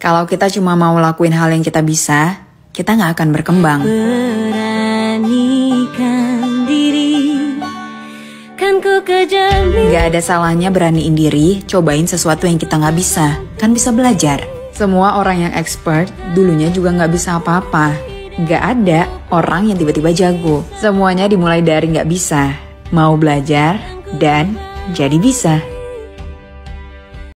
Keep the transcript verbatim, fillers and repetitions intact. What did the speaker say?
Kalau kita cuma mau lakuin hal yang kita bisa, kita nggak akan berkembang. Beranikan diri, kan ku kejar. Gak ada salahnya beraniin diri, cobain sesuatu yang kita nggak bisa. Kan bisa belajar. Semua orang yang expert dulunya juga nggak bisa apa-apa. Gak ada orang yang tiba-tiba jago. Semuanya dimulai dari nggak bisa, mau belajar, dan jadi bisa.